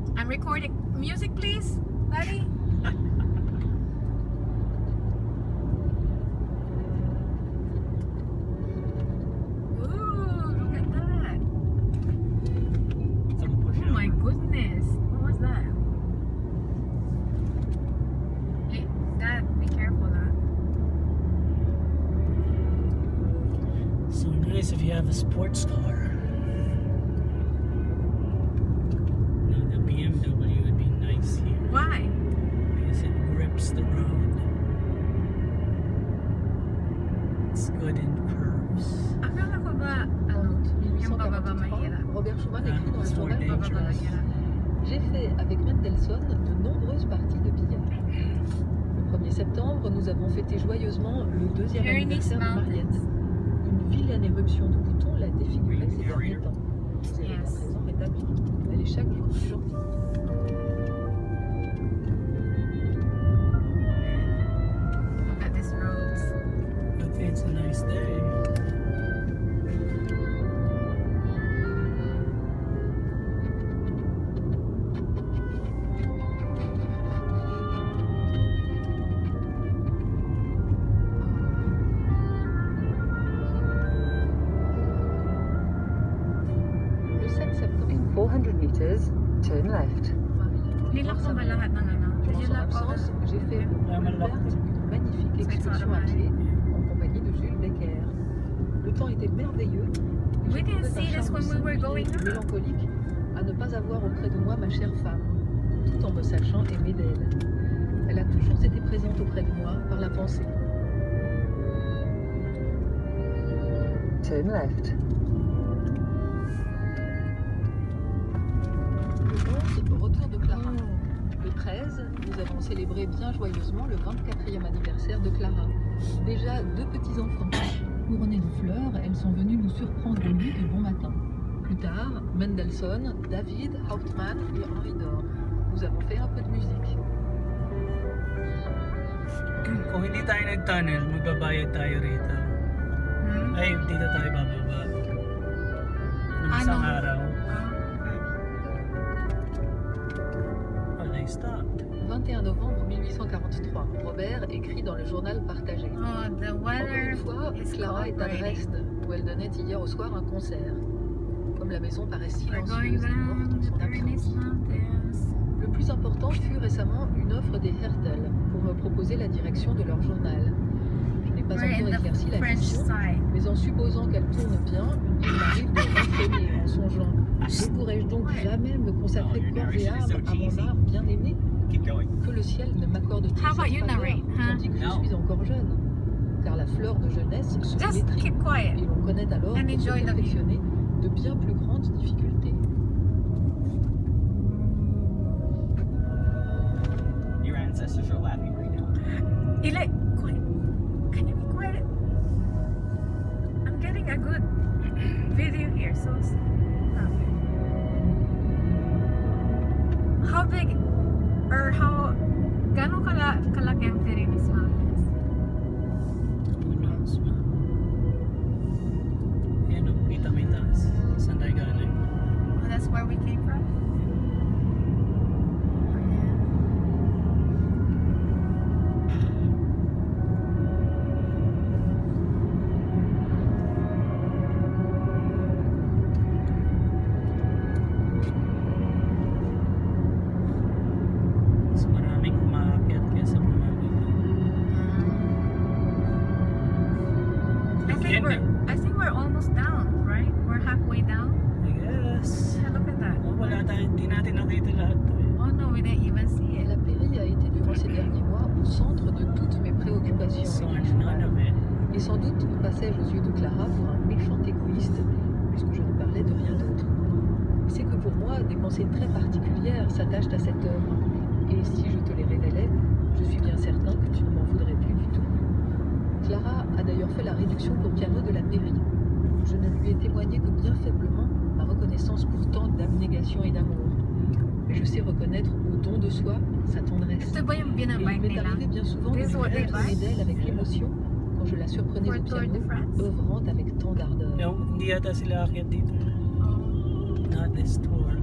I'm recording. Music, please, Daddy. Ooh, look at that. Oh my goodness. What was that? Hey, Dad, be careful, huh? So nice if you have a sports car. No, the BMW would be nice here. Why? Because it grips the road. It's good in curves. Akala ko ba, ano, yung bababa mahirap? Robert Schuman écrit dans le journal Bababa mahirap. J'ai fait avec Mendelssohn de nombreuses parties de billard. Le 1er septembre, nous avons fêté joyeusement le 2e anniversaire de Mariette. Une vilaine éruption de boutons l'a défigurée ces derniers temps. Elle est à présent rétablie. Elle est chaque jour plus gentille. Look at these roads. Okay, it's a nice day. Le 7 septembre, In 400 meters, turn left. Nilak ko ba lahat ng ano? Did durant you son lock all absence, the... j'ai fait ouverte une magnifique excursion à pied en compagnie de Jules Becker. Le temps était merveilleux. We didn't J'ai see trouvé un this when we charme were going singulier, up. mélancolique à ne pas avoir auprès de moi ma chère femme, tout en me sachant aimer d'elle. Elle a toujours été présente auprès de moi par la pensée. Turn left. Le 11, retour de Clara. Le 13, nous avons célébré bien joyeusement le 24e anniversaire de Clara. Déjà 2 petits-enfants. Couronnées de fleurs, elles sont venues nous surprendre lui de bon matin. Plus tard, Mendelssohn, David, Hauptmann et Henri Dor. Nous avons fait un peu de musique. Kung hindi tayo nag-tunnel, magbabayad tayo rito. Ay, dito tayo bababa. Nung isang araw. Oh, they stopped. 21 novembre 1843, Robert écrit dans le journal partagé. Oh, the Encore weather une fois, is Clara est à cooperating. Dresde, où elle donnait hier au soir un concert. Comme la maison paraît We're going silencieuse et morte down en the son Pyrenees absence. Mountains. Le plus important fut récemment une offre des Hertel pour me proposer la direction de leur journal. Je n'ai pas We're encore in éclairci the la French question, side. mais en supposant qu'elle tourne bien, il m'arrive de renfler en songeant. Ne pourrais-je donc jamais me consacrer corps et âme à mon art bien aimé? Que le ciel ne m'accorde-t-il How about cette you faveur, narrate, huh? tandis que je suis encore jeune? Car la fleur de jeunesse se Just flétrit, keep quiet. et l'on connaît alors and pour se enjoy the view. perfectionner de bien plus grandes difficultés. Your ancestors are laughing right now. Eli, quiet. Can you be quiet? I'm getting a good video here, so stop. How big or how gano'ng kalaki ang Pyrenees Mountains? Who knows, man? Yan o, kita may taas. Saan tayo galing? Oh, that's where we came from? Mas maraming umaakyat kesa bumababa. I think we're almost down, right? We're halfway down. I guess. Yeah, look at that. Oh, wala tayo, hindi natin nakita lahat to eh. Oh no, we didn't even see it. La pairie a été durant ces derniers mois au centre de toutes mes préoccupations. Saw none of it. Et sans doute passais-je aux yeux de Clara pour un méchant égoïste, puisque je ne parlais de rien d'autre. Mais c'est que pour moi, des pensées très particulières s'attachent à cette œuvre. Et si je te les révélais, je suis bien certain que tu ne m'en voudrais plus du tout. Clara a d'ailleurs fait la réduction pour piano de la pairie. Je ne lui ai témoigné que bien faiblement ma reconnaissance pourtant d'abnégation et d'amour. Mais je sais reconnaître au don de soi sa tendresse. Ito ba yung Et il binabike m'est nila? arrivé bien souvent de This is what they lui rendre like? d'elle avec l'émotion quand je la surprenais For au Tour de piano, France? œuvrant avec tant d'ardeur. Hindi yata sila aakyat dito. Oh. Not this tour.